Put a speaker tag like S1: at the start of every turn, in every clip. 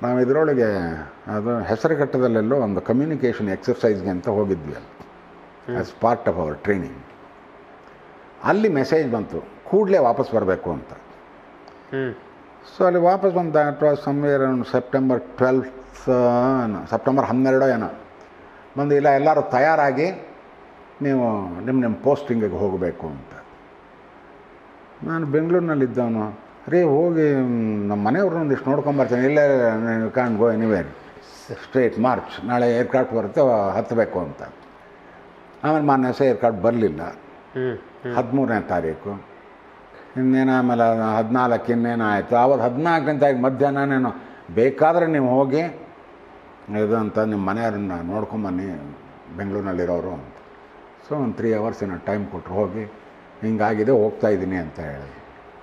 S1: ನಾವು ಇದರೊಳಗೆ ಅದು ಹೆಸರುಘಟ್ಟದಲ್ಲೆಲ್ಲೋ ಒಂದು ಕಮ್ಯುನಿಕೇಷನ್ ಎಕ್ಸರ್ಸೈಸ್ಗೆ ಅಂತ ಹೋಗಿದ್ವಿ ಅಲ್ಲಿ as part of our training. ಅಲ್ಲಿ ಮೆಸೇಜ್ ಬಂತು ಕೂಡಲೇ ವಾಪಸ್ ಬರಬೇಕು ಅಂತ. ಸೊ ಅಲ್ಲಿ ವಾಪಸ್ ಬಂದ ಸಮ್ವೇರ್ ಸೆಪ್ಟೆಂಬರ್ 12th ಸೆಪ್ಟೆಂಬರ್ 12 ಏನೋ ಬಂದು, ಇಲ್ಲ ಎಲ್ಲರೂ ತಯಾರಾಗಿ ನೀವು ನಿಮ್ಮ ಪೋಸ್ಟಿಂಗಿಗೆ ಹೋಗಬೇಕು ಅಂತ. ನಾನು ಬೆಂಗಳೂರಿನಲ್ಲಿದ್ದವನು, ರೀ ಹೋಗಿ ನಮ್ಮ ಮನೆಯವ್ರನ್ನ ಒಂದಿಷ್ಟು ನೋಡ್ಕೊಂಬರ್ತೀನಿ. ಇಲ್ಲೇ can't go anywhere, straight march, ನಾಳೆ ಏರ್ಕ್ರಾಫ್ಟ್ ಬರುತ್ತೆ ಹತ್ತಬೇಕು ಅಂತ. ಆಮೇಲೆ ಮಾನ್ಯ ದಿವಸ ಏರ್ಕ್ರಾಫ್ಟ್ ಬರಲಿಲ್ಲ. 13ನೇ ತಾರೀಕು ಇನ್ನೇನು, ಆಮೇಲೆ 14 ಇನ್ನೇನು ಆಯಿತು. ಆವತ್ತು 14ನೇ ತಾರೀಕು ಮಧ್ಯಾಹ್ನನೇನು, ಬೇಕಾದರೆ ನೀವು ಹೋಗಿ ಇದು ಅಂತ ನಿಮ್ಮ ಮನೆಯವ್ರನ್ನ ನೋಡ್ಕೊಂಬನ್ನಿ ಬೆಂಗಳೂರಿನಲ್ಲಿರೋರು ಅಂತ. ಸೊ ಒಂದು 3 hours ಏನೋ ಟೈಮ್ ಕೊಟ್ಟರು, ಹೋಗಿ ಹಿಂಗಾಗಿದೆ ಹೋಗ್ತಾಯಿದ್ದೀನಿ ಅಂತ ಹೇಳಿದೆ.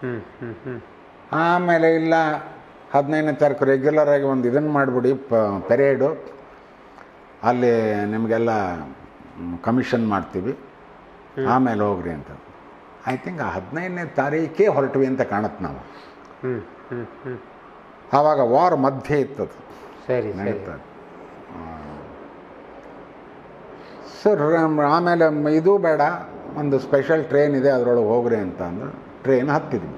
S1: ಆಮೇಲೆ ಇಲ್ಲ 15ನೇ ತಾರೀಕು ರೆಗ್ಯುಲರಾಗಿ ಒಂದು ಇದನ್ನು ಮಾಡಿಬಿಡಿ, ಪೆರೇಡು, ಅಲ್ಲಿ ನಿಮಗೆಲ್ಲ ಕಮಿಷನ್ ಮಾಡ್ತೀವಿ, ಆಮೇಲೆ ಹೋಗ್ರಿ ಅಂತ. ಐ ಥಿಂಕ್ ಆ 15ನೇ ತಾರೀಕೇ ಹೊರಟ್ವಿ ಅಂತ ಕಾಣುತ್ತೆ ನಾವು. ಆವಾಗ ವಾರ್ ಮಧ್ಯೆ ಇತ್ತದು.
S2: ಸರಿ
S1: ನಡೀತದೆ ಸರ್. ಆಮೇಲೆ ಇದು ಬೇಡ, ಒಂದು ಸ್ಪೆಷಲ್ ಟ್ರೈನ್ ಇದೆ ಅದರೊಳಗೆ ಹೋಗ್ರಿ ಅಂತ ಅಂದು ಟ್ರೈನ್ ಹತ್ತಿದ್ವಿ.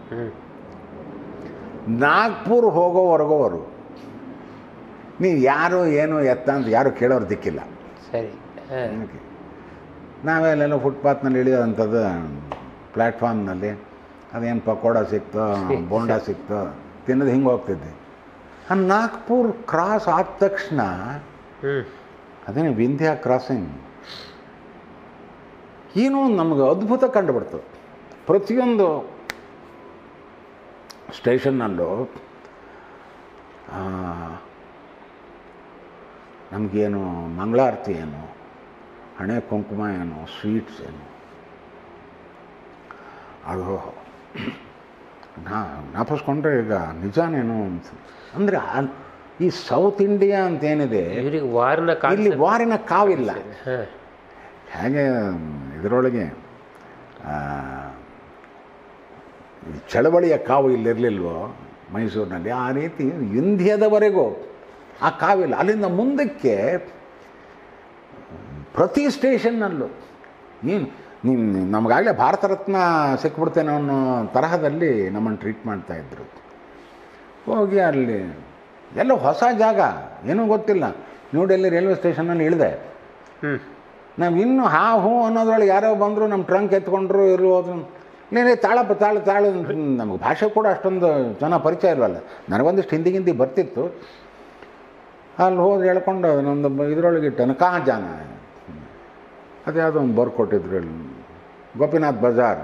S1: ನಾಗ್ಪುರ್ ಹೋಗೋವರೆಗೋವರು ನೀವು ಯಾರು ಏನು ಎತ್ತ ಅಂತ ಯಾರು ಕೇಳೋರು ದಿಕ್ಕಿಲ್ಲ.
S2: ಸರಿ.
S1: ನಾವೆಲ್ಲೆಲ್ಲ ಫುಟ್ಪಾತ್ನಲ್ಲಿ ಇಳಿಯೋದಂಥದ್ದು, ಪ್ಲ್ಯಾಟ್ಫಾರ್ಮ್ನಲ್ಲಿ ಅದೇನು ಪಕೋಡ ಸಿಕ್ತೋ ಬೋಂಡಾ ಸಿಕ್ತೋ ತಿನ್ನೋದು ಹಿಂಗೆ ಹೋಗ್ತಿದ್ದೆ. ಆ ನಾಗ್ಪುರ್ ಕ್ರಾಸ್ ಆದ ತಕ್ಷಣ ಅದೇನು ವಿಂಧ್ಯ ಕ್ರಾಸಿಂಗ್ ಏನೋ ನಮಗೆ ಅದ್ಭುತ ಕಂಡುಬಿಡ್ತು. ಪ್ರತಿಯೊಂದು ಸ್ಟೇಷನ್ನಲ್ಲೂ ನಮಗೇನು ಮಂಗಳಾರತಿ ಏನು, ಹಣೆ ಕುಂಕುಮ ಏನು, ಸ್ವೀಟ್ಸ್ ಏನು, ಅದು ಜ್ಞಾಪಿಸ್ಕೊಂಡ್ರೆ ಈಗ ನಿಜಾನೇನು ಅನ್ಸುತ್ತೆ. ಅಂದರೆ ಈ ಸೌತ್ ಇಂಡಿಯಾ ಅಂತೇನಿದೆ ಇಲ್ಲಿ ವಾರಿನ ಕಾವಿಲ್ಲ. ಹೇಗೆ ಇದರೊಳಗೆ ಈ ಚಳವಳಿಯ ಕಾವು ಇಲ್ಲಿರಲಿಲ್ವೋ ಮೈಸೂರಿನಲ್ಲಿ, ಆ ರೀತಿ ವಿಂಧ್ಯದವರೆಗೂ ಆ ಕಾವಿಲ್ಲ. ಅಲ್ಲಿಂದ ಮುಂದಕ್ಕೆ ಪ್ರತಿ ಸ್ಟೇಷನ್ನಲ್ಲೂ ನೀನು ನಮಗಾಗಲೇ ಭಾರತ ರತ್ನ ಸಿಕ್ಬಿಡ್ತೇನೆ ಅನ್ನೋ ತರಹದಲ್ಲಿ ನಮ್ಮನ್ನು ಟ್ರೀಟ್ ಮಾಡ್ತಾಯಿದ್ರು. ಹೋಗಿ ಅಲ್ಲಿ ಎಲ್ಲ ಹೊಸ ಜಾಗ, ಏನೂ ಗೊತ್ತಿಲ್ಲ. ನ್ಯೂ ಡೆಲ್ಲಿ ರೈಲ್ವೆ ಸ್ಟೇಷನಲ್ಲಿ ಇಳಿದೆ. ನಾವು ಇನ್ನೂ ಹೂ ಅನ್ನೋದ್ರೊಳಗೆ ಯಾರೋ ಬಂದರು, ನಮ್ಮ ಟ್ರಂಕ್ ಎತ್ಕೊಂಡ್ರು ಇರೋದು. ನೀನೇ ತಾಳಪ್ಪ ತಾಳು ನಮಗೆ ಭಾಷೆ ಕೂಡ ಅಷ್ಟೊಂದು ಚೆನ್ನಾಗಿ ಪರಿಚಯ ಇಲ್ವಲ್ಲ. ನನಗೊಂದಿಷ್ಟು ಹಿಂದಿ ಬರ್ತಿತ್ತು. ಅಲ್ಲಿ ಹೋಗಿ ಹೇಳ್ಕೊಂಡು ನಮ್ಮದು ಇದರೊಳಗೆ ಇಟ್ಟನು ಜಾನ, ಅದು ಯಾವುದೋ ಒಂದು ಬರ್ಕೊಟ್ಟಿದ್ರು ಇಲ್ಲಿ, ಗೋಪಿನಾಥ್ ಬಜಾರ್,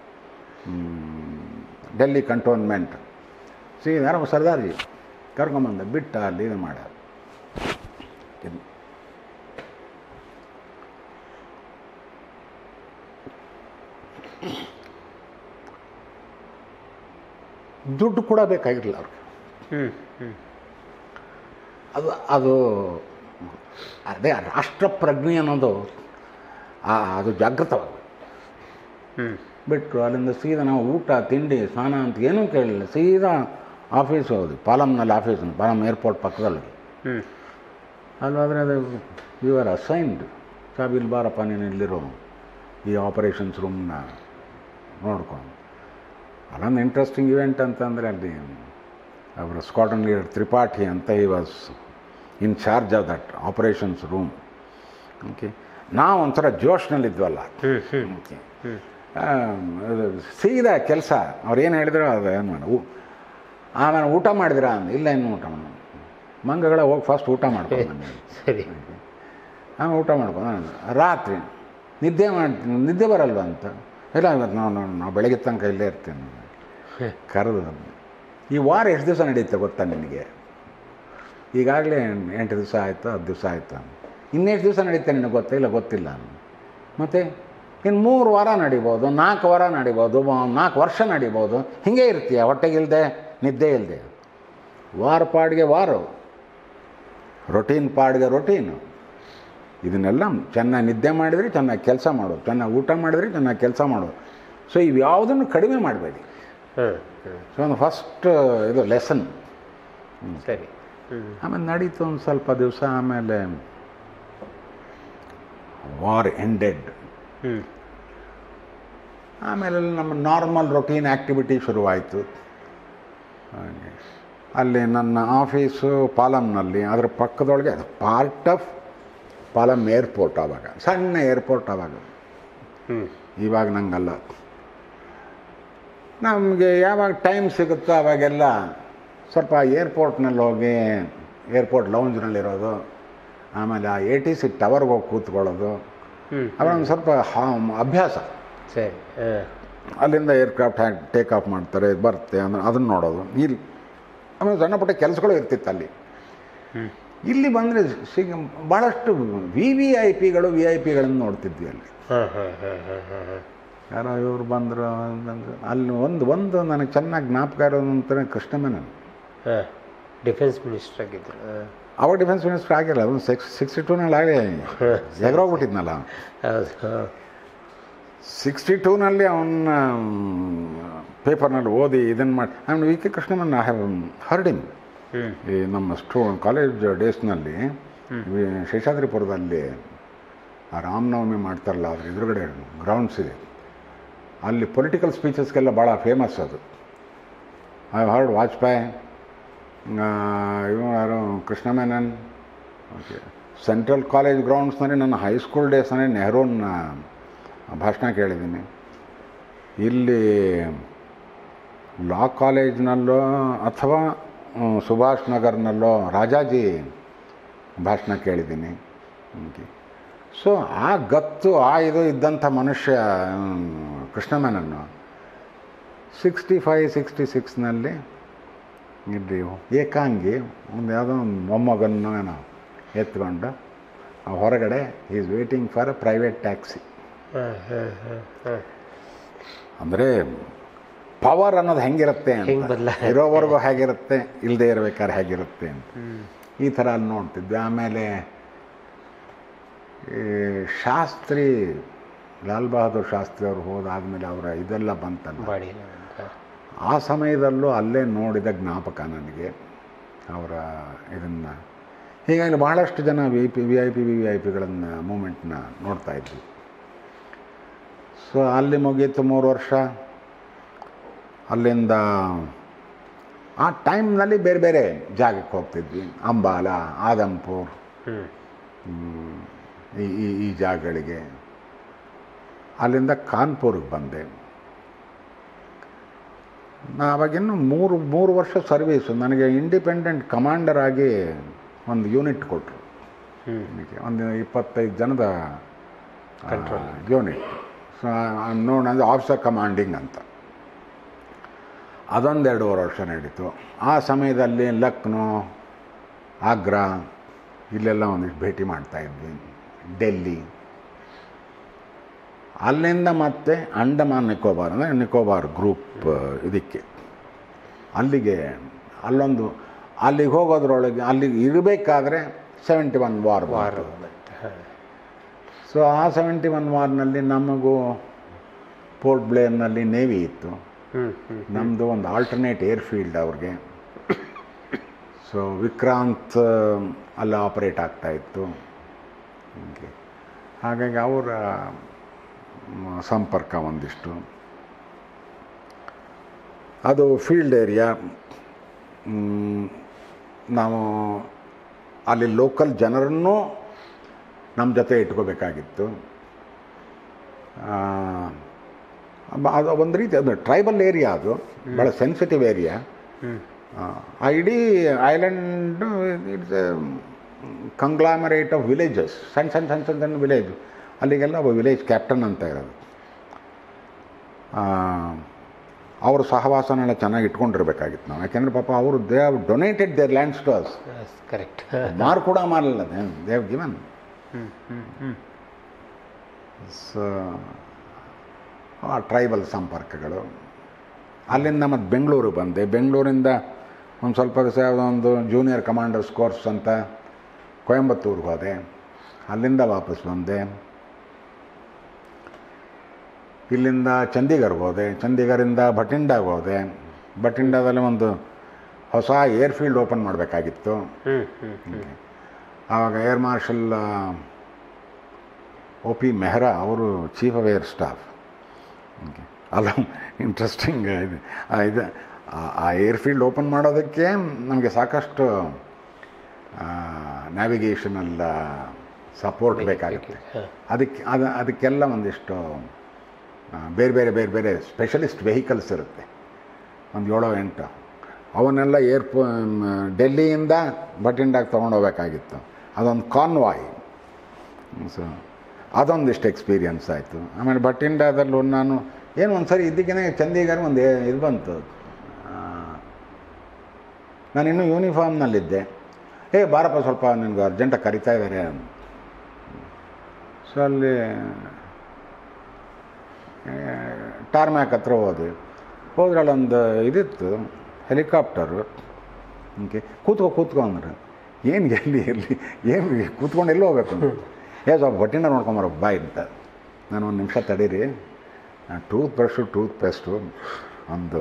S1: ಡೆಲ್ಲಿ ಕಂಟೋನ್ಮೆಂಟ್. ಯಾರೋ ಸರ್ದಾರ್ಜಿ ಕರ್ಕೊಂಬಂದ ಬಿಟ್ಟ ಅಲ್ಲಿ ಇದು ಮಾಡ. ದುಡ್ಡು ಕೂಡ ಬೇಕಾಗಿರಲಿಲ್ಲ ಅವ್ರಿಗೆ. ಅದು ಅದೇ ರಾಷ್ಟ್ರಪ್ರಜ್ಞೆ ಅನ್ನೋದು ಅದು ಜಾಗೃತವಾಗಿ ಬಿಟ್ಟರು. ಅಲ್ಲಿಂದ ಸೀದಾ ನಾವು ಊಟ ತಿಂಡಿ ಸ್ನಾನ ಅಂತ ಏನೂ ಕೇಳಲಿಲ್ಲ, ಸೀದಾ ಆಫೀಸ್ ಹೋದ್ವಿ. ಪಾಲಮ್ನಲ್ಲಿ ಆಫೀಸ್, ಪಾಲಮ್ ಏರ್ಪೋರ್ಟ್ ಪಕ್ಕದಲ್ಲಿ. ಅಲ್ಲಾದರೆ ಅದು ಯು ಆರ್ ಅಸೈನ್ಡ್, ಇಲ್ಲಿ ಬಾರಪ್ಪ ನೀನು ಇಲ್ಲಿರೋ ಈ ಆಪರೇಷನ್ಸ್ ರೂಮ್ನ ನೋಡ್ಕೊಂಡು. ಅಲ್ಲೊಂದು ಇಂಟ್ರೆಸ್ಟಿಂಗ್ ಇವೆಂಟ್ ಅಂತಂದರೆ ಅಲ್ಲಿ ಅವರ ಸ್ಕ್ವಾಡ್ರನ್ ಲೀಡರ್ ತ್ರಿಪಾಠಿ ಅಂತ he was in charge of that operations room. Okay, ನಾವು ಒಂಥರ ಜೋಶ್ನಲ್ಲಿದ್ವಲ್ಲ. ಓಕೆ, ಸೀದಾ ಕೆಲಸ ಅವ್ರು ಏನು ಹೇಳಿದ್ರು ಅದು ಏನು ಮಾಡ. ಆಮೇಲೆ ಊಟ ಮಾಡಿದಿರಾ ಅಂದ, ಇಲ್ಲ ಇನ್ನು ಊಟ ಮಾಡಿ ಮಂಗಗಳ ಹೋಗಿ ಫಸ್ಟ್ ಊಟ ಮಾಡ್ಕೊಂಡು
S2: ಸರಿ.
S1: ಆಮೇಲೆ ಊಟ ಮಾಡ್ಕೊಂಡು ರಾತ್ರಿ ನಿದ್ದೆ ಬರಲ್ವ ಅಂತ. ಇಲ್ಲ ಇವತ್ತು ನಾವು ಬೆಳಗ್ಗೆ ತನಕ ಇಲ್ಲೇ ಇರ್ತೀನಿ ಕರೆದು. ಈ ವಾರ ಎಷ್ಟು ದಿವಸ ನಡೆಯುತ್ತೆ ಗೊತ್ತಾ ನಿನಗೆ? ಈಗಾಗಲೇ 8 ದಿವಸ ಆಯಿತು, 10 ದಿವಸ ಆಯಿತು. ಇನ್ನೆಷ್ಟು ದಿವಸ ನಡೀತೆ ನಿನಗೆ ಗೊತ್ತಾ? ಇಲ್ಲ ಗೊತ್ತಿಲ್ಲ. ಮತ್ತು ಇನ್ನು 3 ವಾರ ನಡಿಬೋದು, 4 ವಾರ ನಡಿಬೋದು, 4 ವರ್ಷ ನಡಿಬೋದು. ಹೀಗೆ ಇರ್ತೀಯ, ಹೊಟ್ಟೆಗಿಲ್ಲದೆ ನಿದ್ದೆ ಇಲ್ಲದೆ. ವಾರ ಪಾಡಿಗೆ ವಾರ, ರೊಟೀನ್ ಪಾಡಿಗೆ ರೊಟೀನು. ಇದನ್ನೆಲ್ಲ ಚೆನ್ನಾಗಿ ನಿದ್ದೆ ಮಾಡಿದರೆ ಚೆನ್ನಾಗಿ ಕೆಲಸ ಮಾಡೋದು, ಚೆನ್ನಾಗಿ ಊಟ ಮಾಡಿದರೆ ಚೆನ್ನಾಗಿ ಕೆಲಸ ಮಾಡೋದು. ಸೊ ಇವು ಯಾವುದನ್ನು ಕಡಿಮೆ ಮಾಡಬೇಡಿ. ಸೊ ಒಂದು ಫಸ್ಟ್ ಇದು ಲೆಸನ್.
S2: ಸರಿ.
S1: ಆಮೇಲೆ ನಡೀತು ಒಂದು ಸ್ವಲ್ಪ ದಿವಸ. ಆಮೇಲೆ ವಾರ್ ಎಂಡೆಡ್. ಆಮೇಲೆ ನಮ್ಮ ನಾರ್ಮಲ್ ರೊಟೀನ್ ಆ್ಯಕ್ಟಿವಿಟಿ ಶುರುವಾಯಿತು. ಹಾಗೆ ಅಲ್ಲಿ ನನ್ನ ಆಫೀಸು ಪಾಲಮ್ನಲ್ಲಿ, ಅದರ ಪಕ್ಕದೊಳಗೆ ಅದು ಪಾರ್ಟ್ ಆಫ್ ಪಾಲಮ್ ಏರ್ಪೋರ್ಟ್. ಆವಾಗ ಸಣ್ಣ ಏರ್ಪೋರ್ಟ್ ಆವಾಗ, ಇವಾಗ ನಂಗಲ್ಲ. ನಮಗೆ ಯಾವಾಗ ಟೈಮ್ ಸಿಗುತ್ತೋ ಅವಾಗೆಲ್ಲ ಸ್ವಲ್ಪ ಏರ್ಪೋರ್ಟ್ನಲ್ಲಿ ಹೋಗಿ ಏರ್ಪೋರ್ಟ್ ಲೌಂಜ್ನಲ್ಲಿರೋದು, ಆಮೇಲೆ ಆ ATC ಟವರ್ಗೆ ಹೋಗಿ ಕೂತ್ಕೊಳ್ಳೋದು, ಅವಾಗ ಒಂದು ಸ್ವಲ್ಪ ಅಭ್ಯಾಸ.
S2: ಸರಿ.
S1: ಅಲ್ಲಿಂದ ಏರ್ಕ್ರಾಫ್ಟ್ ಹ್ಯಾಂಗ್ ಟೇಕ್ ಆಫ್ ಮಾಡ್ತಾರೆ, ಬರುತ್ತೆ ಅಂದ್ರೆ ಅದನ್ನು ನೋಡೋದು. ಇಲ್ಲಿ ಆಮೇಲೆ ಸಣ್ಣ ಪುಟ್ಟ ಕೆಲಸಗಳು ಇರ್ತಿತ್ತು ಅಲ್ಲಿ. ಇಲ್ಲಿ ಬಂದರೆ ಭಾಳಷ್ಟು VIP ಗಳನ್ನು ನೋಡ್ತಿದ್ವಿ ಅಲ್ಲಿ. ಯಾರೋ ಇವರು ಬಂದರು. ಅಲ್ಲಿ ಒಂದು ನನಗೆ ಚೆನ್ನಾಗಿ ಜ್ಞಾಪಕ ಇರೋದು ಅಂತಾನೆ ಕೃಷ್ಣ ಮೆನನ್.
S2: ಡಿಫೆನ್ಸ್ ಮಿನಿಸ್ಟರ್ ಆಗಿದ್ದರು.
S1: ಅವಾಗ ಡಿಫೆನ್ಸ್ ಮಿನಿಸ್ಟರ್ ಆಗಿಲ್ಲ, ಅದೊಂದು 62ನಲ್ಲಿ ಆಗಲೇ ಎಗರೋಗ್ಬಿಟ್ಟಿದ್ನಲ್ಲ.
S2: ಹೌದು.
S1: 62ನಲ್ಲಿ ಅವನ್ನ ಪೇಪರ್ನಲ್ಲಿ ಓದಿ ಇದನ್ನು ಮಾಡಿ. ಆಮೇಲೆ V K Krishnaman I have heard him. ಈ ನಮ್ಮ ಕಾಲೇಜ್ ಡೇಸ್ನಲ್ಲಿ ಶೇಷಾದ್ರಿಪುರದಲ್ಲಿ ಆ ರಾಮನವಮಿ ಮಾಡ್ತಾರಲ್ಲ, ಅದ್ರ ಎದುರುಗಡೆ ಗ್ರೌಂಡ್ಸ್ ಇದೆ, ಅಲ್ಲಿ ಪೊಲಿಟಿಕಲ್ ಸ್ಪೀಚಸ್ಗೆಲ್ಲ ಭಾಳ ಫೇಮಸ್ ಅದು. ಐ ಹರ್ಡ್ ವಾಜಪೇಯಿ, ಇವರು ಯಾರು Krishna Menon. Okay, central college ಗ್ರೌಂಡ್ಸ್ನಲ್ಲಿ ನನ್ನ ಹೈಸ್ಕೂಲ್ ಡೇಸ್ನಲ್ಲಿ ನೆಹರೂನ ಭಾಷಣ ಕೇಳಿದ್ದೀನಿ. ಇಲ್ಲಿ ಲಾ ಕಾಲೇಜ್ನಲ್ಲೋ ಅಥವಾ ಸುಭಾಷ್ ನಗರ್ನಲ್ಲೋ ರಾಜಾಜಿ ಭಾಷಣ ಕೇಳಿದ್ದೀನಿ. ಸೊ ಆ ಗತ್ತು ಇದು ಇದ್ದಂಥ ಮನುಷ್ಯ ಕೃಷ್ಣ ಮೆನನ್ನು 65-66ನಲ್ಲಿ ಇಲ್ಲಿ ಏಕಾಂಗಿ ಒಂದು ಯಾವುದೋ ಒಂದು ಮೊಮ್ಮಗನ್ನು ಏನೋ ಎತ್ಕೊಂಡು ಹೊರಗಡೆ is waiting for a private taxi. ಅಂದರೆ ಪವರ್ ಅನ್ನೋದು ಹೆಂಗಿರುತ್ತೆ ಅಂತ, ಇರೋವರೆಗೂ ಹೇಗಿರುತ್ತೆ, ಇಲ್ಲದೆ ಇರಬೇಕಾದ್ರೆ ಹೇಗಿರುತ್ತೆ ಅಂತ ಈ ಥರ ಅಲ್ಲಿ ನೋಡ್ತಿದ್ವಿ. ಆಮೇಲೆ ಈ ಶಾಸ್ತ್ರಿ, ಲಾಲ್ ಬಹದ್ದೂರ್ ಶಾಸ್ತ್ರಿ ಅವರು ಹೋದಾದ್ಮೇಲೆ ಅವರ ಇದೆಲ್ಲ ಬಂತಲ್ಲ, ಆ ಸಮಯದಲ್ಲೂ ಅಲ್ಲೇ ನೋಡಿದ ಜ್ಞಾಪಕ ನನಗೆ ಅವರ ಇದನ್ನು. ಹೀಗಾಗಿ ಭಾಳಷ್ಟು ಜನ VIP ಗಳನ್ನು ಮೂಮೆಂಟ್ನ ನೋಡ್ತಾ ಇದ್ವಿ. ಸೊ ಅಲ್ಲಿ ಮುಗೀತು 3 ವರ್ಷ. ಅಲ್ಲಿಂದ ಆ ಟೈಮ್ನಲ್ಲಿ ಬೇರೆ ಬೇರೆ ಜಾಗಕ್ಕೆ ಹೋಗ್ತಿದ್ವಿ. ಅಂಬಾಲ, ಆದಂಪುರ್, ಈ ಜಾಗಗಳಿಗೆ. ಅಲ್ಲಿಂದ ಕಾನ್ಪುರ್ಗೆ ಬಂದೆ. ಆವಾಗಿನ್ನು 3 ವರ್ಷ ಸರ್ವೀಸು. ನನಗೆ ಇಂಡಿಪೆಂಡೆಂಟ್ ಕಮಾಂಡರ್ ಆಗಿ ಒಂದು ಯೂನಿಟ್ ಕೊಟ್ಟರು. ಒಂದು 25 ಜನದ ಯೂನಿಟ್. ಸೊ ನೋಡ ಅಂದರೆ ಆಫೀಸರ್ ಕಮಾಂಡಿಂಗ್ ಅಂತ. ಅದೊಂದು 2.5 ವರ್ಷ ನಡೀತು. ಆ ಸಮಯದಲ್ಲಿ ಲಕ್ನೋ, ಆಗ್ರಾ ಇಲ್ಲೆಲ್ಲ ಒಂದಿಷ್ಟು ಭೇಟಿ ಮಾಡ್ತಾಯಿದ್ವಿ. ಡೆಲ್ಲಿ, ಅಲ್ಲಿಂದ ಮತ್ತೆ ಅಂಡಮಾನ್ ನಿಕೋಬಾರ್, ಅಂದರೆ ನಿಕೋಬಾರ್ ಗ್ರೂಪ್ ಇದಕ್ಕೆ, ಅಲ್ಲಿಗೆ ಅಲ್ಲಿಗೆ ಹೋಗೋದ್ರೊಳಗೆ ಅಲ್ಲಿಗೆ ಇರಬೇಕಾದ್ರೆ 71 ವಾರ್. ಸೊ ಆ 71 ವಾರ್ನಲ್ಲಿ ನಮಗೂ ಪೋರ್ಟ್ ಬ್ಲೇರ್ನಲ್ಲಿ ನೇವಿ ಇತ್ತು. ನಮ್ಮದು ಒಂದು ಆಲ್ಟರ್ನೇಟ್ ಏರ್ಫೀಲ್ಡ್ ಅವ್ರಿಗೆ. ಸೊ ವಿಕ್ರಾಂತ್ ಅಲ್ಲಿ ಆಪರೇಟ್ ಆಗ್ತಾಯಿತ್ತು. ಹಾಗಾಗಿ ಅವರ ಸಂಪರ್ಕ ಒಂದಿಷ್ಟು. ಅದು ಫೀಲ್ಡ್ ಏರಿಯಾ. ನಾವು ಅಲ್ಲಿ ಲೋಕಲ್ ಜನರನ್ನು ನಮ್ಮ ಜೊತೆ ಇಟ್ಕೋಬೇಕಾಗಿತ್ತು. ಅದು ಒಂದು ರೀತಿ ಅದು ಟ್ರೈಬಲ್ ಏರಿಯಾ, ಅದು ಭಾಳ ಸೆನ್ಸಿಟಿವ್ ಏರಿಯಾ. ಆ ಇಡೀ island it's a conglomerate of villages, ಸಣ್ಣ ವಿಲೇಜ್. ಅಲ್ಲಿಗೆಲ್ಲ ಒಬ್ಬ ವಿಲೇಜ್ ಕ್ಯಾಪ್ಟನ್ ಅಂತ ಇರೋದು. ಅವ್ರ ಸಹವಾಸನೆಲ್ಲ ಚೆನ್ನಾಗಿ ಇಟ್ಕೊಂಡಿರ್ಬೇಕಾಗಿತ್ತು ನಾವು. ಯಾಕೆಂದರೆ ಪಾಪ ಅವರು they have donated their lands to us.
S2: Correct.
S1: ಮಾರು ಕೂಡ ಮಾರಲಿಲ್ಲ, ದೇ ಹ್ಯಾವ್ ಗಿವನ್. ಸೊ ಆ ಟ್ರೈಬಲ್ ಸಂಪರ್ಕಗಳು. ಅಲ್ಲಿಂದ ಮತ್ತು ಬೆಂಗಳೂರಿಗೆ ಬಂದೆ. ಬೆಂಗಳೂರಿಂದ ಒಂದು ಸ್ವಲ್ಪ ದಿವಸ ಯಾವುದೋ ಒಂದು ಜೂನಿಯರ್ ಕಮಾಂಡರ್ಸ್ ಕೋರ್ಸ್ ಅಂತ ಕೊಯಂಬತ್ತೂರಿಗೆ ಹೋದೆ. ಅಲ್ಲಿಂದ ವಾಪಸ್ ಬಂದೆ. ಇಲ್ಲಿಂದ ಚಂಡೀಗಢಗೆ ಹೋದೆ. ಚಂಡೀಗಢದಿಂದ ಭಟಿಂಡಾಗೆ ಹೋದೆ. ಭಟಿಂಡಾದಲ್ಲಿ ಒಂದು ಹೊಸ ಏರ್ಫೀಲ್ಡ್ ಓಪನ್ ಮಾಡಬೇಕಾಗಿತ್ತು. ಆವಾಗ ಏರ್ ಮಾರ್ಷಲ್ OP ಮೆಹ್ರಾ ಅವರು ಚೀಫ್ ಆಫ್ ಏರ್ ಸ್ಟಾಫ್. ಅಲ್ಲ ಇಂಟ್ರೆಸ್ಟಿಂಗ್ ಇದು ಇದು ಆ ಏರ್ಫೀಲ್ಡ್ ಓಪನ್ ಮಾಡೋದಕ್ಕೆ ನಮಗೆ ಸಾಕಷ್ಟು ನ್ಯಾವಿಗೇಷನಲ್ ಸಪೋರ್ಟ್ ಬೇಕಾಗುತ್ತೆ. ಅದಕ್ಕೆಲ್ಲ ಒಂದಿಷ್ಟು ಬೇರೆ ಬೇರೆ ಸ್ಪೆಷಲಿಸ್ಟ್ ವೆಹಿಕಲ್ಸ್ ಇರುತ್ತೆ, ಒಂದು 7-8. ಅವನ್ನೆಲ್ಲ ಡೆಲ್ಲಿಯಿಂದ ಬಟಿಂಡಾಗಿ ತೊಗೊಂಡೋಗ್ಬೇಕಾಗಿತ್ತು. ಅದೊಂದು ಕಾನ್ವಾಯ್. ಸೊ ಅದೊಂದಿಷ್ಟು ಎಕ್ಸ್ಪೀರಿಯನ್ಸ್ ಆಯಿತು. ಆಮೇಲೆ ಬಟಿಂಡಾದಲ್ಲೂ ನಾನು ಏನು ಒಂದು ಸರಿ ಇದ್ದಕ್ಕೇ ಚಂಡೀಗಢ ಒಂದು ಇದು ಬಂತು. ನಾನು ಇನ್ನೂ ಯೂನಿಫಾರ್ಮ್ನಲ್ಲಿದ್ದೆ. ಬಾರಪ್ಪ ಸ್ವಲ್ಪ ನಿನಗೆ ಅರ್ಜೆಂಟಾಗಿ ಕರಿತಾ ಇದ್ದಾರೆ. ಸೊ ಅಲ್ಲಿ ಟಾರ್ಮ್ಯಾಕ್ ಹತ್ರ ಹೋದ್ರೆ ಅಲ್ಲೊಂದು ಇದಿತ್ತು, ಹೆಲಿಕಾಪ್ಟರು. ಓಕೆ, ಕೂತ್ಕೊ ಅಂದ್ರೆ ಏನು ಎಲ್ಲಿ ಏನು ಕೂತ್ಕೊಂಡು ಎಲ್ಲೋ ಹೋಗ್ಬೇಕು ಸ್ವಲ್ಪ ಬಟ್ಟಿಂಡ ನೋಡ್ಕೊಂಬರೋ ಬಾಯ್ ಅಂತ. ನಾನು ಒಂದು ನಿಮಿಷ ತಡೀರಿ, ಟೂತ್ ಪೇಸ್ಟು ಒಂದು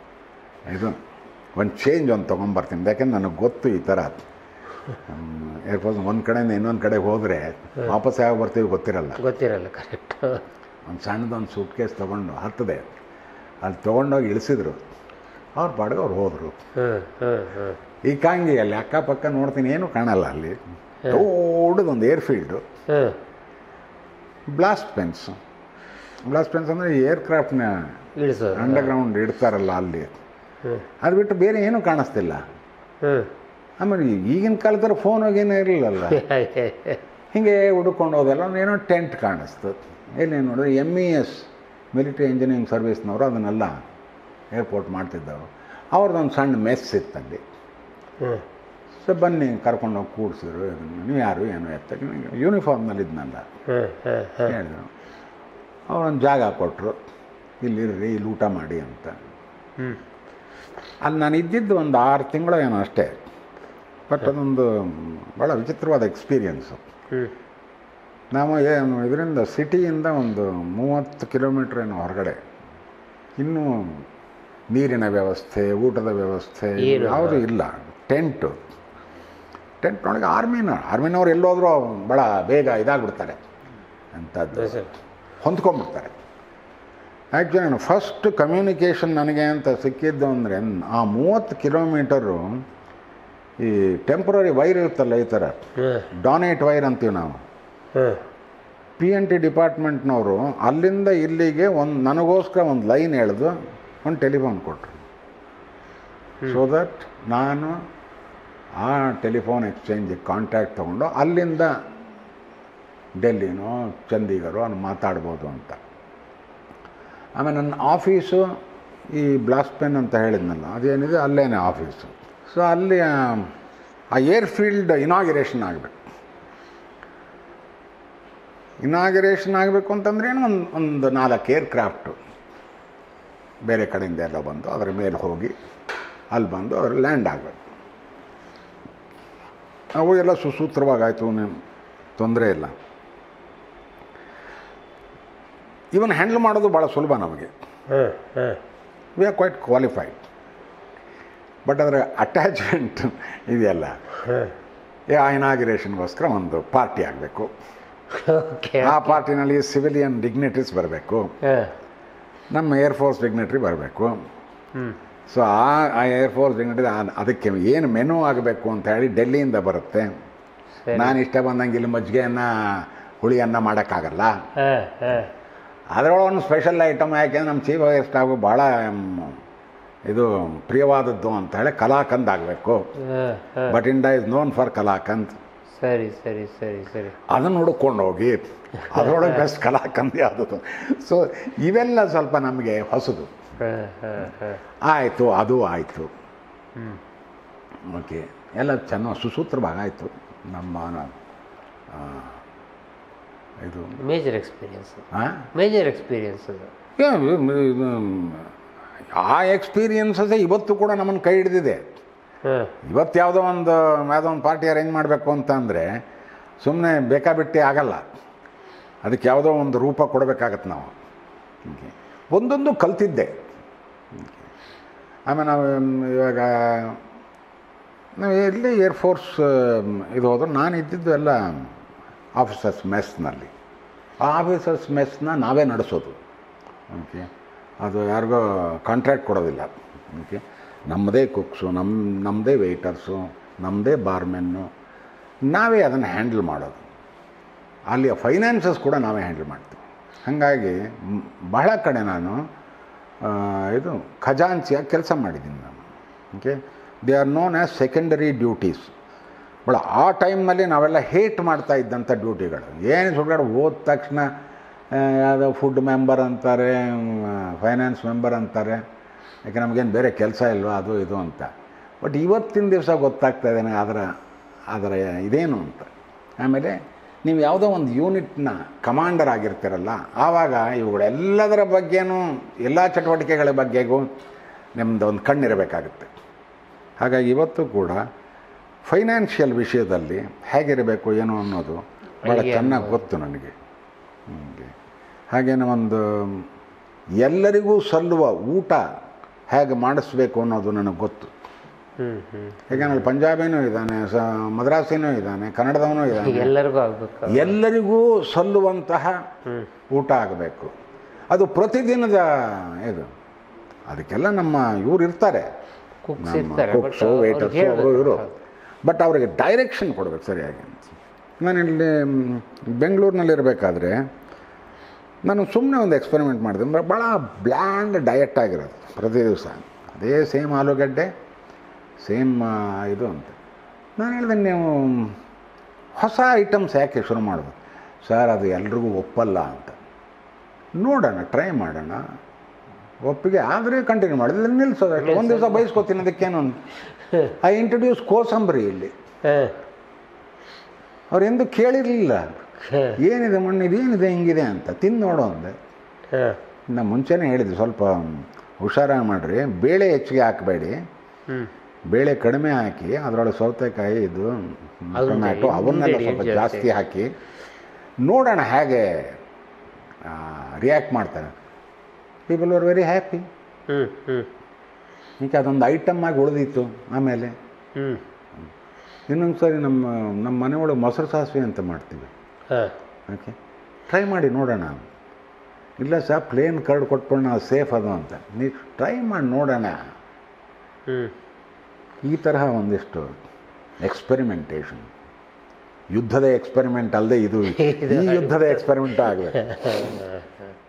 S1: ಚೇಂಜ್ ಒಂದು ತೊಗೊಂಬರ್ತೀನಿ. ಯಾಕೆಂದ್ರೆ ನನಗೆ ಗೊತ್ತು ಈ ಥರ ಏರ್ಫೋರ್ಸ್ ಒಂದು ಕಡೆಯಿಂದ ಇನ್ನೊಂದು ಕಡೆಗೆ ಹೋದರೆ ವಾಪಸ್ ಯಾವಾಗ ಬರ್ತೀವಿ ಗೊತ್ತಿರಲ್ಲ.
S2: ಕರೆಕ್ಟ್.
S1: ಒಂದು ಸಣ್ಣದೊಂದು ಸೂಟ್ ಕೇಸ್ ತೊಗೊಂಡು ಹತ್ತದೆ, ಅಲ್ಲಿ ತೊಗೊಂಡೋಗಿ ಇಳಿಸಿದ್ರು. ಅವ್ರ ಪಾಡಿಗೆ ಅವ್ರು ಹೋದರು. ಈ ಕಾಂಗಿಯಲ್ಲಿ ಅಕ್ಕಪಕ್ಕ ನೋಡ್ತೀನಿ, ಏನೂ ಕಾಣಲ್ಲ. ಅಲ್ಲಿ ದೊಡ್ಡದೊಂದು ಏರ್ಫೀಲ್ಡು, ಬ್ಲಾಸ್ಟ್ ಫೆನ್ಸ್ ಅಂದರೆ ಏರ್ಕ್ರಾಫ್ಟ್ನ ಅಂಡರ್ಗ್ರೌಂಡ್ ಇಡ್ತಾರಲ್ಲ ಅಲ್ಲಿ, ಅದು ಬಿಟ್ಟು ಬೇರೆ ಏನೂ ಕಾಣಿಸ್ತಿಲ್ಲ. ಆಮೇಲೆ ಈಗಿನ ಕಾಲದ ಫೋನ್ ಹೋಗೇನೂ ಇರಲಿಲ್ಲಲ್ಲ. ಹೀಗೆ ಹುಡುಕೊಂಡು ಹೋದೆಲ್ಲ ಏನೋ ಟೆಂಟ್ ಕಾಣಿಸ್ತು. ಏನೇನು ನೋಡಿದ್ರೆ MES ಮಿಲಿಟರಿ ಇಂಜಿನಿಯರಿಂಗ್ ಸರ್ವಿಸ್ನವರು ಅದನ್ನೆಲ್ಲ ಏರ್ಪೋರ್ಟ್ ಮಾಡ್ತಿದ್ದವರು. ಅವ್ರದ್ದೊಂದು ಸಣ್ಣ ಮೆಸ್ ಇತ್ತಲ್ಲಿ. ಸೊ ಬನ್ನಿ ಕರ್ಕೊಂಡೋಗಿ ಕೂಡಿಸಿದ್ರು. ನೀವು ಯಾರು ಏನೋ ಎತ್ತ ಯೂನಿಫಾರ್ಮ್ನಲ್ಲಿದ್ದನಲ್ಲ ಹೇಳಿದ್ರು. ಅವರೊಂದು ಜಾಗ ಕೊಟ್ಟರು, ಇಲ್ಲಿರ್ರಿ, ಇಲ್ಲಿ ಊಟ ಮಾಡಿ ಅಂತ. ಅಲ್ಲಿ ನಾನು ಇದ್ದಿದ್ದು ಒಂದು 6 ತಿಂಗಳು ಏನೋ ಅಷ್ಟೇ. ಬಟ್ ಅದೊಂದು ಭಾಳ ವಿಚಿತ್ರವಾದ ಎಕ್ಸ್ಪೀರಿಯನ್ಸು. ನಾವು ಇದರಿಂದ ಸಿಟಿಯಿಂದ ಒಂದು 30 ಕಿಲೋಮೀಟ್ರ್ ಏನೋ ಹೊರಗಡೆ, ಇನ್ನೂ ನೀರಿನ ವ್ಯವಸ್ಥೆ, ಊಟದ ವ್ಯವಸ್ಥೆ ಯಾವುದೂ ಇಲ್ಲ. ಟೆಂಟ್ನೊಳಗೆ ಆರ್ಮಿನವ್ರು ಎಲ್ಲೋದ್ರೂ ಭಾಳ ಬೇಗ ಇದಾಗ್ಬಿಡ್ತಾರೆ, ಅಂಥದ್ದು ಹೊಂದ್ಕೊಂಡ್ಬಿಡ್ತಾರೆ. ಆ್ಯಕ್ಚುಲಿ ನಾನು ಫಸ್ಟ್ ಕಮ್ಯುನಿಕೇಷನ್ ನನಗೆ ಅಂತ ಸಿಕ್ಕಿದ್ದು ಅಂದರೆ, ಆ 30 ಕಿಲೋಮೀಟರು ಈ ಟೆಂಪ್ರರಿ ವೈರ್ ಇರುತ್ತಲ್ಲ, ಈ ಥರ ಡಾನೇಟ್ ವೈರ್ ಅಂತೀವಿ ನಾವು. PNT ಡಿಪಾರ್ಟ್ಮೆಂಟ್ನವರು ಅಲ್ಲಿಂದ ಇಲ್ಲಿಗೆ ನನಗೋಸ್ಕರ ಒಂದು ಲೈನ್ ಎಳೆದು ಒಂದು ಟೆಲಿಫೋನ್ ಕೊಟ್ಟರು. ಸೊ ದಟ್ ನಾನು ಆ ಟೆಲಿಫೋನ್ ಎಕ್ಸ್ಚೇಂಜಿಗೆ ಕಾಂಟ್ಯಾಕ್ಟ್ ತೊಗೊಂಡು ಅಲ್ಲಿಂದ ಡೆಲ್ಲಿನೋ ಚಂಡೀಗಢೋ ಅಲ್ಲಿ ಮಾತಾಡ್ಬೋದು ಅಂತ. ಆಮೇಲೆ ನನ್ನ ಆಫೀಸು ಈ ಬ್ಲಾಸ್ಟ್ ಪೆನ್ ಅಂತ ಹೇಳಿದ್ನಲ್ಲ, ಅದೇನಿದೆ ಅಲ್ಲೇನೆ ಆಫೀಸು. ಸೊ ಅಲ್ಲಿ ಆ ಏರ್ಫೀಲ್ಡ್ ಇನಾಗ್ರೇಷನ್ ಆಗಬೇಕು. ಅಂತಂದ್ರೆ ಏನು, ಒಂದು 4 ಏರ್ಕ್ರಾಫ್ಟು ಬೇರೆ ಕಡೆಯಿಂದ ಎಲ್ಲ ಬಂದು ಅದರ ಮೇಲೆ ಹೋಗಿ ಅಲ್ಲಿ ಬಂದು ಅವರು ಲ್ಯಾಂಡ್ ಆಗಬೇಕು. ಅವು ಎಲ್ಲ ಸುಸೂತ್ರವಾಗಾಯಿತು, ತೊಂದರೆ ಇಲ್ಲ. ಇವನ್ ಹ್ಯಾಂಡಲ್ ಮಾಡೋದು ಭಾಳ ಸುಲಭ ನಮಗೆ. We are quite qualified. But ಅದರ ಅಟ್ಯಾಚ್ಮೆಂಟ್ ಇದೆಯಲ್ಲ, ಆ ಇನಾಗ್ರೇಷನ್ಗೋಸ್ಕರ ಒಂದು ಪಾರ್ಟಿ ಆಗಬೇಕು. ಆ ಪಾರ್ಟಿನಲ್ಲಿ ಸಿವಿಲಿಯನ್ ಡಿಗ್ನಿಟರೀಸ್ ಬರಬೇಕು, ನಮ್ಮ ಏರ್ಫೋರ್ಸ್ ಡಿಗ್ನಿಟರಿ ಬರಬೇಕು. ಸೊ ಆ ಏರ್ಫೋರ್ಸ್ ಡಿಗ್ನಿಟರಿ ಅದಕ್ಕೆ ಏನು ಮೆನು ಆಗಬೇಕು ಅಂತ ಹೇಳಿ ಡೆಲ್ಲಿಯಿಂದ ಬರುತ್ತೆ. ನಾನು ಇಷ್ಟ ಬಂದಂಗೆ ಇಲ್ಲಿ ಮಜ್ಜಿಗೆಯನ್ನು ಹುಳಿಯನ್ನ ಮಾಡೋಕ್ಕಾಗಲ್ಲ. ಅದರೊಳಗೆ ಒಂದು ಸ್ಪೆಷಲ್ ಐಟಮ್, ಯಾಕೆಂದ್ರೆ ನಮ್ಮ ಚೀಫ್ ಆಫ್ ಸ್ಟಾಫ್ ಭಾಳ ಇದು ಪ್ರಿಯವಾದದ್ದು ಅಂತ ಹೇಳಿ ಕಲಾಕಂದ್ ಆಗಬೇಕು. Bathinda is known for kalakand.
S2: ಸರಿ ಸರಿ ಸರಿ ಸರಿ
S1: ಅದನ್ನು ಹುಡುಕೊಂಡು ಹೋಗಿ ಅದರೊಳಗೆ ಬೆಸ್ಟ್ ಕಲಾಕಂದ್ ಯಾವುದು. ಸೊ ಇವೆಲ್ಲ ಸ್ವಲ್ಪ ನಮಗೆ ಹೊಸದು. ಆಯಿತು, ಅದು ಆಯಿತು. ಓಕೆ, ಎಲ್ಲ ಚೆನ್ನಾಗಿ ಸುಸೂತ್ರವಾಗಾಯಿತು. ನಮ್ಮ ಇದು
S2: ಮೇಜರ್ ಎಕ್ಸ್ಪೀರಿಯನ್ಸ್ ಅದು.
S1: ಆ ಎಕ್ಸ್ಪೀರಿಯನ್ಸೇ ಇವತ್ತು ಕೂಡ ನಮ್ಮನ್ನು ಕೈ ಹಿಡಿದಿದೆ. ಇವತ್ತು ಯಾವುದೋ ಒಂದು ಪಾರ್ಟಿ ಅರೇಂಜ್ ಮಾಡಬೇಕು ಅಂತ ಅಂದರೆ ಸುಮ್ಮನೆ ಬೇಕಾಬಿಟ್ಟಿ ಆಗಲ್ಲ. ಅದಕ್ಕೆ ಯಾವುದೋ ಒಂದು ರೂಪ ಕೊಡಬೇಕಾಗತ್ತೆ ನಾವು. ಒಂದೊಂದು ಕಲ್ತಿದ್ದೆ. ಆಮೇಲೆ ನಾವು ಇವಾಗ ನಾವು ಎಲ್ಲಿ ಏರ್ಫೋರ್ಸ್ ಇದು ಹೋದ್ರೆ ನಾನು ಇದ್ದಿದ್ದು ಎಲ್ಲ ಆಫೀಸರ್ಸ್ ಮೆಸ್ನಲ್ಲಿ. ಆ ಆಫೀಸರ್ಸ್ ಮೆಸ್ನ ನಾವೇ ನಡೆಸೋದು. ಓಕೆ, ಅದು ಯಾರಿಗೋ ಕಾಂಟ್ರಾಕ್ಟ್ ಕೊಡೋದಿಲ್ಲ. ಓಕೆ, ನಮ್ಮದೇ ಕುಕ್ಸು, ನಮ್ಮದೇ ವೆಯ್ಟರ್ಸು, ನಮ್ಮದೇ ಬಾರ್ಮೆನ್ನು, ನಾವೇ ಅದನ್ನು ಹ್ಯಾಂಡಲ್ ಮಾಡೋದು. ಅಲ್ಲಿಯ ಫೈನಾನ್ಸಸ್ ಕೂಡ ನಾವೇ ಹ್ಯಾಂಡಲ್ ಮಾಡ್ತೀವಿ. ಹಾಗಾಗಿ ಬಹಳ ಕಡೆ ನಾನು ಇದು ಖಜಾಂಚಿಯಾಗಿ ಕೆಲಸ ಮಾಡಿದ್ದೀನಿ ನಾನು. Okay, they are known as secondary duties. But ಆ ಟೈಮ್ನಲ್ಲಿ ನಾವೆಲ್ಲ ಹೇಟ್ ಮಾಡ್ತಾ ಇದ್ದಂಥ ಡ್ಯೂಟಿಗಳು ಏನು ಸುಳ್ಳು. ಹೋದ ತಕ್ಷಣ ಯಾವುದೋ ಫುಡ್ ಮೆಂಬರ್ ಅಂತಾರೆ, ಫೈನಾನ್ಸ್ ಮೆಂಬರ್ ಅಂತಾರೆ, ಯಾಕೆ ನಮಗೇನು ಬೇರೆ ಕೆಲಸ ಇಲ್ವೋ ಅದು ಇದು ಅಂತ. ಬಟ್ ಇವತ್ತಿನ ದಿವಸ ಗೊತ್ತಾಗ್ತಾ ಇದೆ ಅದರ ಇದೇನು ಅಂತ. ಆಮೇಲೆ ನೀವು ಯಾವುದೋ ಒಂದು ಯೂನಿಟ್ನ ಕಮಾಂಡರ್ ಆಗಿರ್ತೀರಲ್ಲ, ಆವಾಗ ಇವುಗಳೆಲ್ಲದರ ಬಗ್ಗೆನೂ ಎಲ್ಲ ಚಟುವಟಿಕೆಗಳ ಬಗ್ಗೆಗೂ ನಿಮ್ಮದು ಒಂದು ಕಣ್ಣಿರಬೇಕಾಗುತ್ತೆ. ಹಾಗಾಗಿ ಇವತ್ತು ಕೂಡ ಫೈನಾನ್ಷಿಯಲ್ ವಿಷಯದಲ್ಲಿ ಹೇಗಿರಬೇಕು ಏನೋ ಅನ್ನೋದು ಭಾಳ ಚೆನ್ನಾಗಿ ಗೊತ್ತು ನನಗೆ. ಹಾಗೇನೆ ಒಂದು ಎಲ್ಲರಿಗೂ ಸಲ್ಲುವ ಊಟ ಹೇಗೆ ಮಾಡಿಸ್ಬೇಕು ಅನ್ನೋದು ನನಗೆ ಗೊತ್ತು. ಯಾಕಂದ್ರೆ ಪಂಜಾಬಿನೂ ಇದ್ದಾನೆ, ಮದ್ರಾಸಿನೂ ಇದ್ದಾನೆ, ಕನ್ನಡದವನೂ ಇದ್ದಾನೆ. ಎಲ್ಲರಿಗೂ ಸಲ್ಲುವಂತಹ ಊಟ ಆಗಬೇಕು. ಅದು ಪ್ರತಿದಿನದ ಇದು. ಅದಕ್ಕೆಲ್ಲ ನಮ್ಮ ಇವ್ರು ಇರ್ತಾರೆ, ಕುಕ್ಸು, ವೇಟರ್ಸು, ಅವರು ಇವರು. ಬಟ್ ಅವ್ರಿಗೆ ಡೈರೆಕ್ಷನ್ ಕೊಡಬೇಕು ಸರಿಯಾಗಿ. ನಾನಿಲ್ಲಿ ಬೆಂಗಳೂರಿನಲ್ಲಿರಬೇಕಾದ್ರೆ ನಾನು ಸುಮ್ಮನೆ ಒಂದು ಎಕ್ಸ್ಪೆರಿಮೆಂಟ್ ಮಾಡಿದೆ. ಭಾಳ ಬ್ಲ್ಯಾಂಡ್ ಡಯಟ್ ಆಗಿರೋದು ಪ್ರತಿ ದಿವಸ ಅದೇ ಸೇಮ್ ಆಲೂಗಡ್ಡೆ, ಸೇಮ್ ಇದು ಅಂತ. ನಾನು ಹೇಳಿದೆ, ನೀವು ಹೊಸ ಐಟಮ್ಸ್ ಯಾಕೆ ಶುರು ಮಾಡೋದು? ಸರ್, ಅದು ಎಲ್ರಿಗೂ ಒಪ್ಪಲ್ಲ ಅಂತ. ನೋಡೋಣ, ಟ್ರೈ ಮಾಡೋಣ, ಒಪ್ಪಿಗೆ ಆದರೆ ಕಂಟಿನ್ಯೂ ಮಾಡಿದ್ರೆ ನಿಲ್ಲಿಸೋದು. ಒಂದು ದಿವಸ ಬಯಸ್ಕೋತೀನಿ, ಅದಕ್ಕೇನು. ಐ ಇಂಟ್ರೊಡ್ಯೂಸ್ ಕೋಸಂಬರಿ ಇಲ್ಲಿ. ಅವ್ರು ಎಂದು ಕೇಳಿರಲಿಲ್ಲ, ಏನಿದೆ ಮಣ್ಣು, ಇದೇನಿದೆ ಹಿಂಗಿದೆ ಅಂತ. ತಿಂದು ನೋಡೋ ಅಂದೆ. ನಾನು ಮುಂಚೆನೇ ಹೇಳಿದ್ದೆ, ಸ್ವಲ್ಪ ಹುಷಾರಾಗಿ ಮಾಡಿರಿ, ಬೇಳೆ ಹೆಚ್ಚಿಗೆ ಹಾಕಬೇಡಿ, ಬೇಳೆ ಕಡಿಮೆ ಹಾಕಿ ಅದರೊಳಗೆ ಸೌತೆಕಾಯಿ, ಇದು ಟೊಮ್ಯಾಟೊ ಅವನ್ನೆಲ್ಲ ಸ್ವಲ್ಪ ಜಾಸ್ತಿ ಹಾಕಿ ನೋಡೋಣ ಹೇಗೆ ರಿಯಾಕ್ಟ್ ಮಾಡ್ತಾರೆ. People are very happy. ಈಗ ಅದೊಂದು ಐಟಮ್ ಆಗಿ ಉಳಿದಿತ್ತು. ಆಮೇಲೆ ಇನ್ನೊಂದು ಸರಿ ನಮ್ಮ ಮನೆಯೊಳಗೆ ಮೊಸರು ಸಾಸಿವೆ ಅಂತ ಮಾಡ್ತೀವಿ. ಓಕೆ, ಟ್ರೈ ಮಾಡಿ ನೋಡೋಣ. ಇಲ್ಲ ಸರ್, ಪ್ಲೇನ್ ಕರ್ಡ್ ಕೊಟ್ಕೊಂಡು ನಾವು ಸೇಫ್ ಅದು ಅಂತ. ನೀವು ಟ್ರೈ ಮಾಡಿ ನೋಡೋಣ. ಈ ತರಹ ಒಂದಿಷ್ಟು ಎಕ್ಸ್ಪೆರಿಮೆಂಟೇಷನ್. ಯುದ್ಧದ ಎಕ್ಸ್ಪೆರಿಮೆಂಟ್ ಅಲ್ಲದೆ ಇದು ಈ ಯುದ್ಧದ ಎಕ್ಸ್ಪೆರಿಮೆಂಟ್ ಆಗಬೇಕು.